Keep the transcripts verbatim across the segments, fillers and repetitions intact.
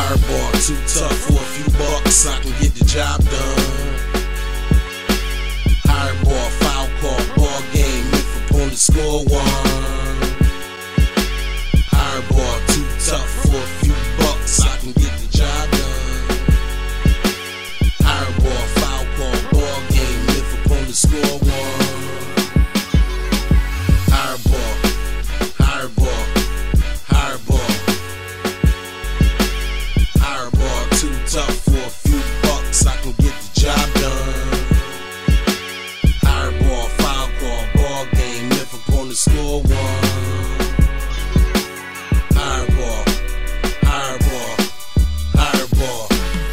Hardball, too tough for a few bucks, I can get the job done. Hardball, foul call, ball game, if opponent score one. Hardball, too tough for a few bucks, I can get the job done. Hardball, foul call, ball game, if opponent score one. Hardball, hardball, hardball. Hardball, too tough for a few bucks, I can get the job done. Hardball, foul call, ball game, if opponent score one. Hardball, hardball, hardball.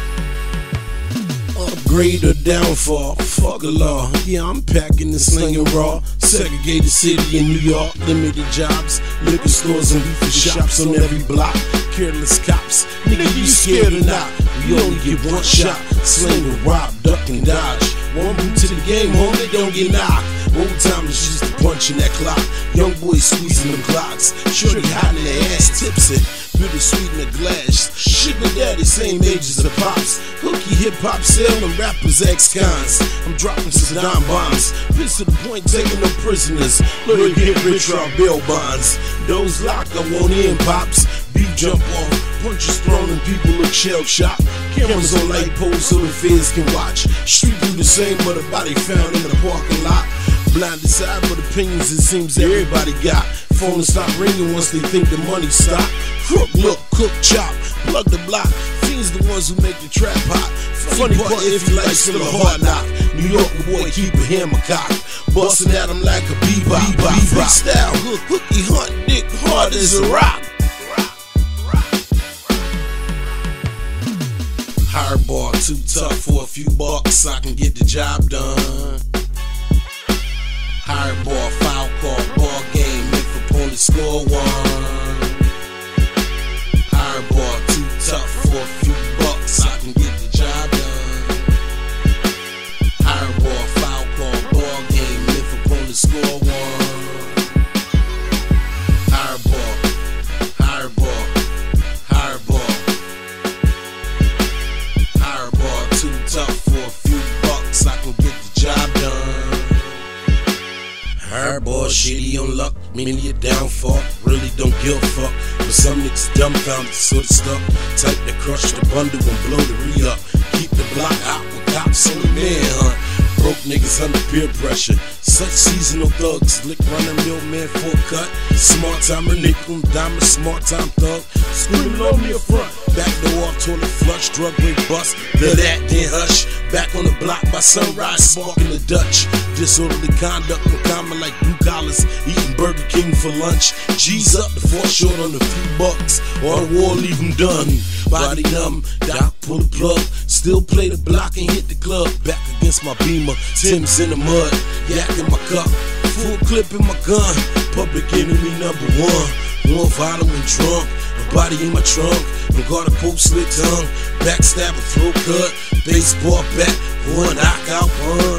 Upgrade or downfall, fuck the law. Yeah, I'm packing and slinging raw. Segregated city in New York, limited jobs, liquor stores and beef shops on every block. Careless cops, nigga, you scared or not? We only get one shot, sling and rob, duck and dodge. One boot to the game, homie, don't get knocked. Old timers used to punch in that clock. Young boys squeezing them clocks. Shorty hiding their ass, tipsy. Bittersweet in a glass. Sugar daddy, same age as the pops. Hooky hip hop selling rappers, ex-cons. I'm dropping Saddam bombs. Pissed to the point, taking no prisoners. Lawyer get rich on bail bonds. Those locked, I want in pops. Beat jump off. Punches thrown and people look shell-shocked. Cameras on light poles so the feds can watch. Street do the same, but a body found in the parking lot. Blinded side, but opinions it seems everybody got. Phone stop ringing once they think the money stop. Crook look, cook chop, plug the block. Fiends the ones who make the trap hot. Funny part if you like still a hard knock. New York boy keep a hammer cock. Bustin' at him like a bebop. Freestyle, hook, hooky hunt, dick hard as a rock. Hardball, too tough for a few bucks, I can get the job done. Hardball, foul call, ball game, if opponent score one. Hardball, too tough for a few bucks, I can get the job done. Hardball, foul call, ball game, if opponent score one. Hardball, hardball, hardball. Hardball, too tough for a few bucks, I can get the job done. Hardball, shitty on luck, meaning your downfall. Really don't give a fuck, but some niggas dumbfounded, sort of stuck. Type to crush the bundle and blow the re-up. Keep the block out with cops on the manhunt. Broke niggas under peer pressure. Such seasonal thugs, lick running middleman full cut. Smart timer, nickel, diamond, smart time thug. Screaming on me up front. Back door off, toilet flush, drug break bust. The that, then hush. Back on the block by sunrise, sparking the Dutch. Disorderly conduct, no common like blue collars. Eating Burger King for lunch. G's up to fall short on a few bucks. Or the war leave them done. Body numb, doc pull the plug. Still play the block and hit the club. Back against my Beamer, Tim's in the mud. Yak in my cup, full clip in my gun. Public enemy number one. One violent and drunk, a body in my trunk. No guard a post slit tongue. Backstabber, throat cut. Baseball bat, one knockout, one.